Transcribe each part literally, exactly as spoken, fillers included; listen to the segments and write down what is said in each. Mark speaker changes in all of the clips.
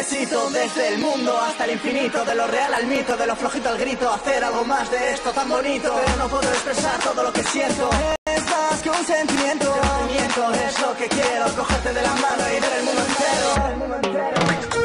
Speaker 1: necesito desde el mundo hasta el infinito, de lo real al mito, de lo flojito al grito, hacer algo más de esto tan bonito. Pero no puedo expresar todo lo que siento, es más que un sentimiento. Sentimiento es lo que quiero, cogerte de la mano y ver el mundo entero. El mundo entero.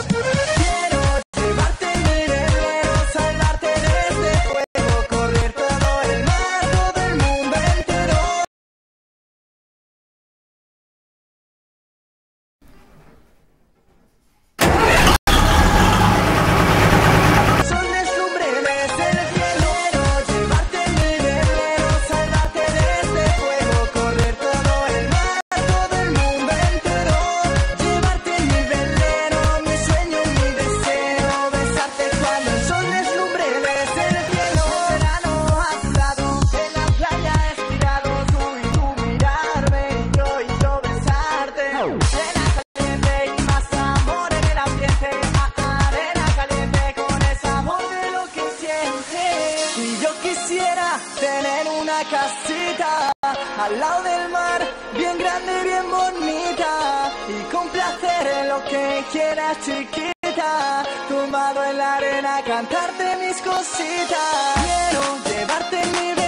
Speaker 1: Tener una casita al lado del mar, bien grande, bien bonita, y con placer en lo que quieras, chiquita, tumbado en la arena, cantarte mis cositas. Quiero llevarte en mi